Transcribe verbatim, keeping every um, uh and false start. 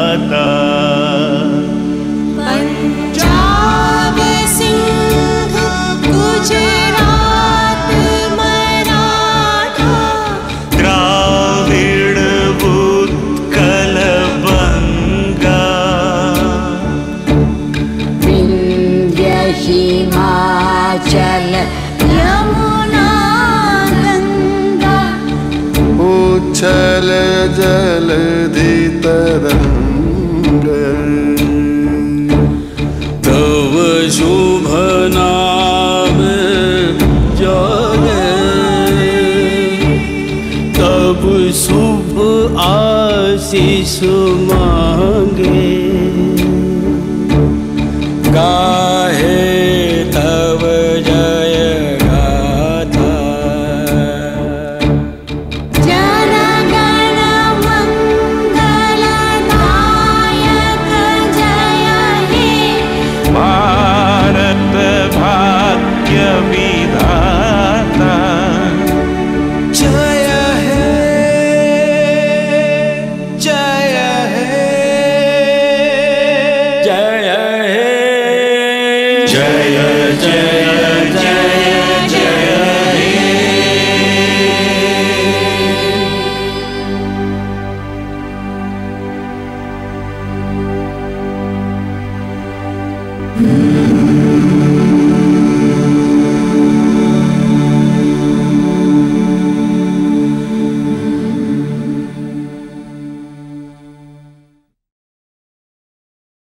गाता। पंजाब सिंध गुजरात मराठा, द्राविड़ उत्कल बंगा, विंध्य हिमाचल यमुना गंगा, उच्छल जलधि तरंग। तव शुभ नाम जाने, तब शुभ आशीष मांगे। गाहे तव जय गाथा, जन गण मंगलदायक जय हे, भारत भाग्य विधाता। जय हे जय हे जय हे जय जय